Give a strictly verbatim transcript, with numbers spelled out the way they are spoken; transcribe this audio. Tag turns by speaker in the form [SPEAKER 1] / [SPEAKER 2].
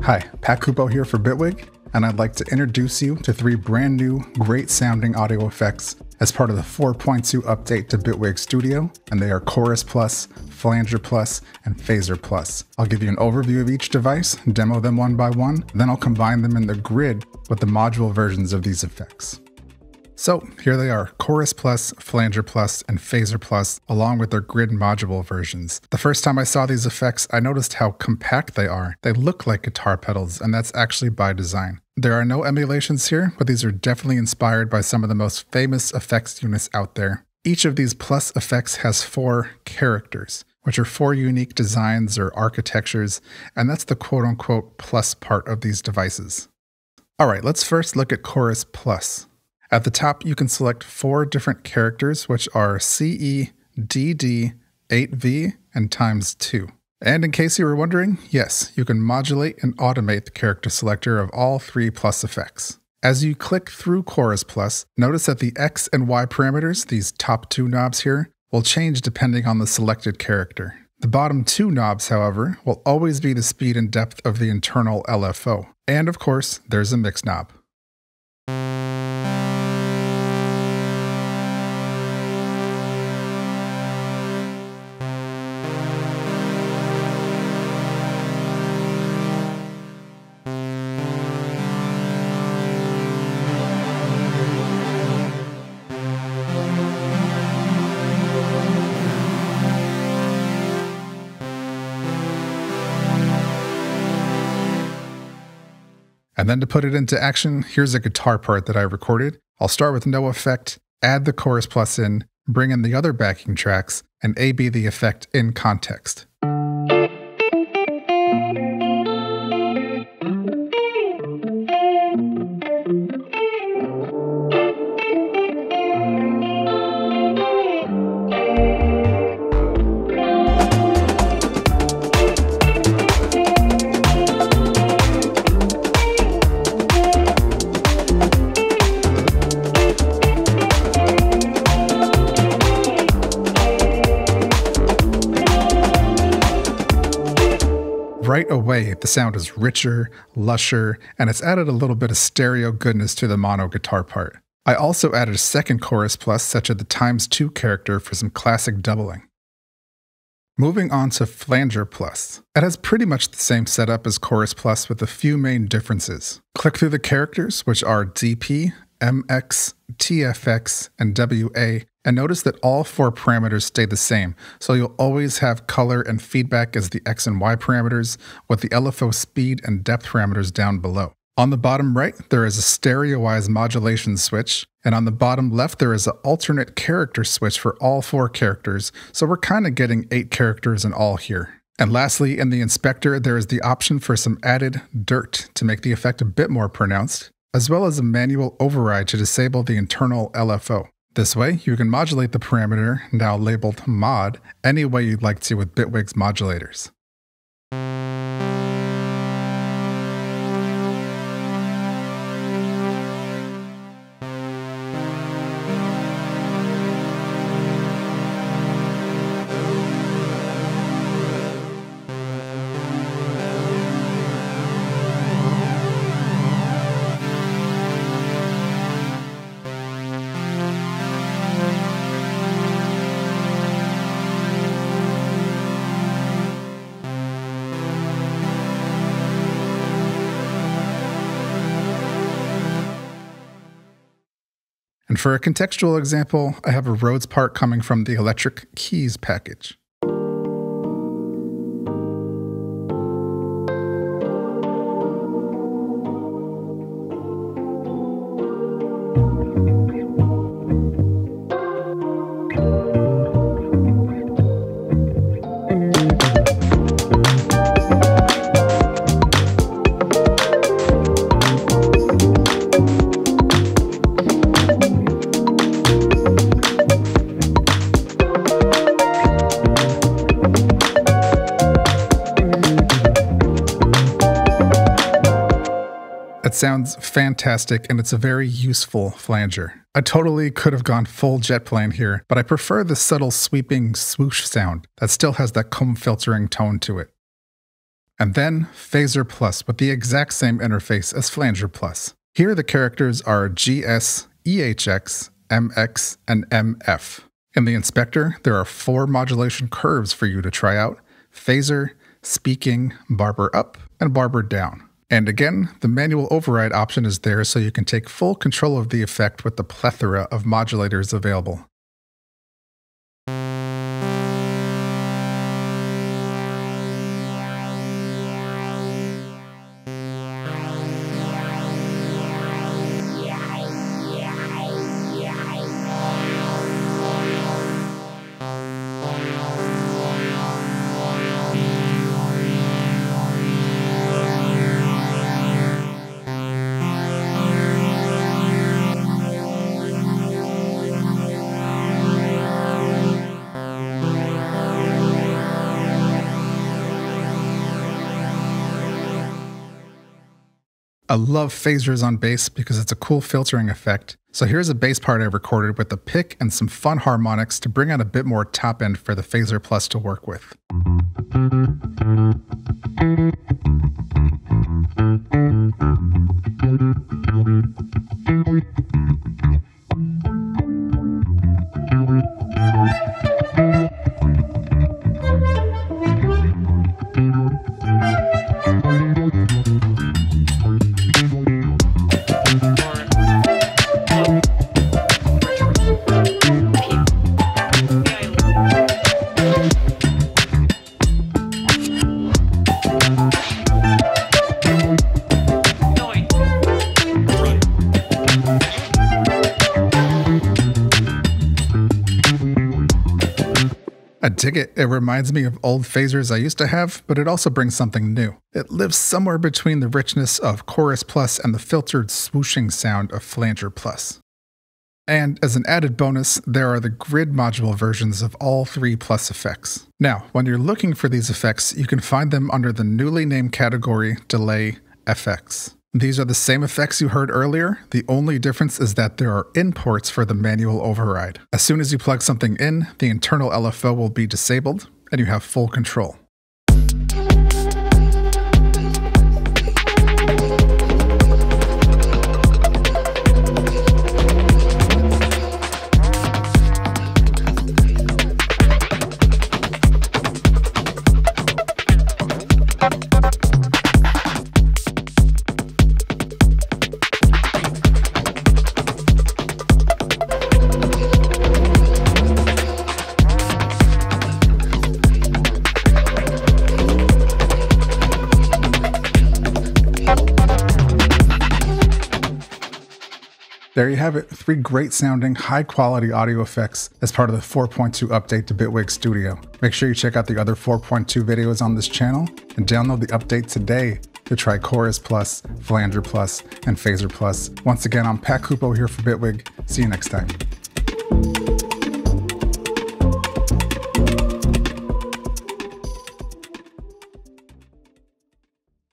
[SPEAKER 1] Hi, Pat Kupo here for Bitwig, and I'd like to introduce you to three brand new, great sounding audio effects as part of the four point two update to Bitwig Studio, and they are Chorus Plus, Flanger Plus, and Phaser Plus. I'll give you an overview of each device, demo them one by one, then I'll combine them in the grid with the module versions of these effects. So here they are, Chorus Plus, Flanger Plus, and Phaser Plus, along with their grid module versions. The first time I saw these effects, I noticed how compact they are. They look like guitar pedals, and that's actually by design. There are no emulations here, but these are definitely inspired by some of the most famous effects units out there. Each of these Plus effects has four characters, which are four unique designs or architectures, and that's the quote-unquote plus part of these devices. Alright, let's first look at Chorus Plus. At the top, you can select four different characters, which are C E, D D, eight V, and times two. And in case you were wondering, yes, you can modulate and automate the character selector of all three Plus effects. As you click through Chorus Plus, notice that the X and Y parameters, these top two knobs here, will change depending on the selected character. The bottom two knobs, however, will always be the speed and depth of the internal L F O. And of course, there's a mix knob. And then to put it into action, here's a guitar part that I recorded. I'll start with no effect, add the Chorus Plus in, bring in the other backing tracks, and A B the effect in context. Right away, the sound is richer, lusher, and it's added a little bit of stereo goodness to the mono guitar part. I also added a second Chorus Plus, such as the times two character for some classic doubling. Moving on to Flanger Plus. It has pretty much the same setup as Chorus Plus with a few main differences. Click through the characters, which are D P, M X, T F X, and W A, and notice that all four parameters stay the same, so you'll always have color and feedback as the X and Y parameters, with the L F O speed and depth parameters down below. On the bottom right, there is a stereoized modulation switch, and on the bottom left, there is an alternate character switch for all four characters, so we're kind of getting eight characters in all here. And lastly, in the inspector, there is the option for some added dirt to make the effect a bit more pronounced, as well as a manual override to disable the internal L F O. This way, you can modulate the parameter, now labeled mod, any way you'd like to with Bitwig's modulators. And for a contextual example, I have a Rhodes part coming from the Electric Keys package. It sounds fantastic, and it's a very useful flanger. I totally could have gone full jet plane here, but I prefer the subtle sweeping swoosh sound that still has that comb filtering tone to it. And then Phaser Plus with the exact same interface as Flanger Plus. Here the characters are G S, E H X, M X, and M F. In the inspector, there are four modulation curves for you to try out: phaser, speaking, barber up, and barber down. And again, the manual override option is there so you can take full control of the effect with the plethora of modulators available. I love phasers on bass because it's a cool filtering effect. So here's a bass part I recorded with a pick and some fun harmonics to bring out a bit more top end for the Phaser Plus to work with. I dig it. It reminds me of old phasers I used to have, but it also brings something new. It lives somewhere between the richness of Chorus Plus and the filtered swooshing sound of Flanger Plus. And as an added bonus, there are the grid module versions of all three Plus effects. Now, when you're looking for these effects, you can find them under the newly named category Delay F X. These are the same effects you heard earlier. The only difference is that there are imports for the manual override. As soon as you plug something in, the internal L F O will be disabled, and you have full control. There you have it, three great sounding, high quality audio effects as part of the four point two update to Bitwig Studio. Make sure you check out the other four point two videos on this channel and download the update today to try Chorus Plus, Flanger Plus, and Phaser Plus. Once again, I'm Pat Kupo here for Bitwig. See you next time.